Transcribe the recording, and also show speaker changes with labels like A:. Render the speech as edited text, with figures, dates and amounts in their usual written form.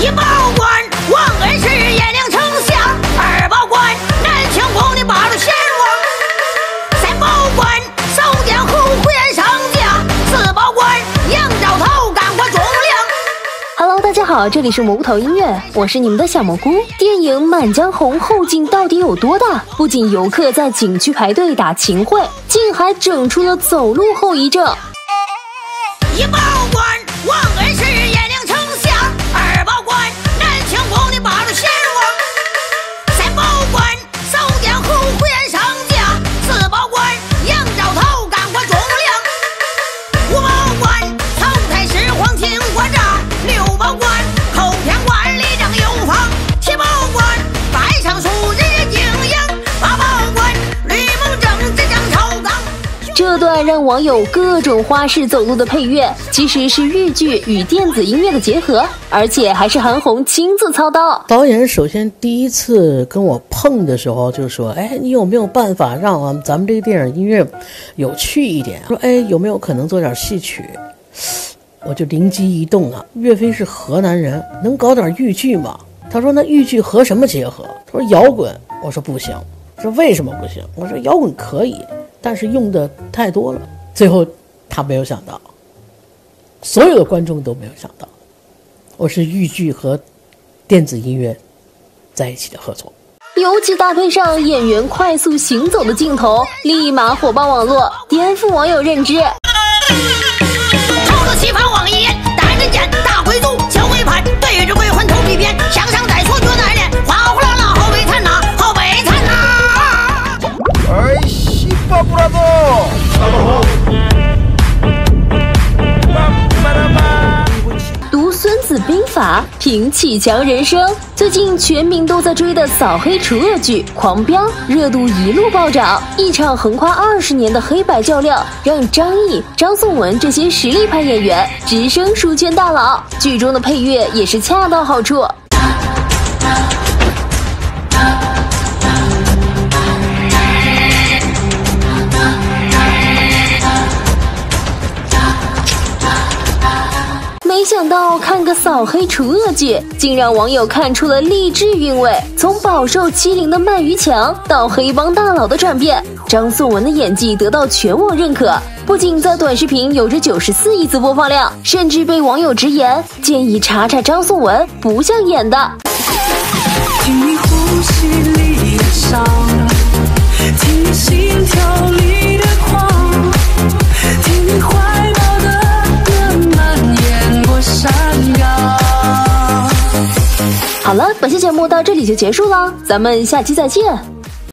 A: 一报官王恩是颜良丞相，二报官南清宫的八路贤王，三报官守殿后回安上将，四报官杨兆头干过忠良。
B: Hello， 大家好，这里是蘑菇头音乐，我是你们的小蘑菇。电影《满江红》后劲到底有多大？不仅游客在景区排队打秦桧，竟还整出了走路后遗症。
A: 一报官王恩是颜良丞相，二报官南清宫的八路贤王，三报官守殿后回安上将，四报官杨兆头干过忠良，五报官曹太师皇亲国战，六报官后天官立正有方，七报官拜上书日经营，八报官吕蒙正执掌朝纲。
B: 这段让网友各种花式走路的配乐，其实是豫剧与电子音乐的结合，而且还是韩红亲自操刀。
C: 导演首先第一次跟我碰的时候就说：“哎，你有没有办法让咱们这个电影音乐有趣一点？说哎，有没有可能做点戏曲？”我就灵机一动啊，岳飞是河南人，能搞点豫剧吗？他说那豫剧和什么结合？他说摇滚。我说不行。说为什么不行？我说摇滚可以，但是用的太多了。最后他没有想到，所有的观众都没有想到，我是豫剧和电子音乐在一起的合作，
B: 尤其搭配上演员快速行走的镜头，立马火爆网络，颠覆网友认知。
A: 朝着西方王爷单人剑，大贵族小鬼判，对着鬼魂头皮鞭，向上再说绝难练，哗哗啦啦好悲惨呐，好悲惨呐！
D: 哎，西巴布拉多，
B: 读《孙子兵法》，评启强人生。最近全民都在追的扫黑除恶剧《狂飙》热度一路暴涨，一场横跨20年的黑白较量，让张译、张颂文这些实力派演员直升书圈大佬。剧中的配乐也是恰到好处。没想到看个扫黑除恶剧，竟让网友看出了励志韵味。从饱受欺凌的鳗鱼强到黑帮大佬的转变，张颂文的演技得到全网认可，不仅在短视频有着94亿次播放量，甚至被网友直言建议查查张颂文不像演的。
E: 听你呼吸里的伤，听你心跳里的狂，听你怀抱的
B: 好了，本期节目到这里就结束了，咱们下期再见。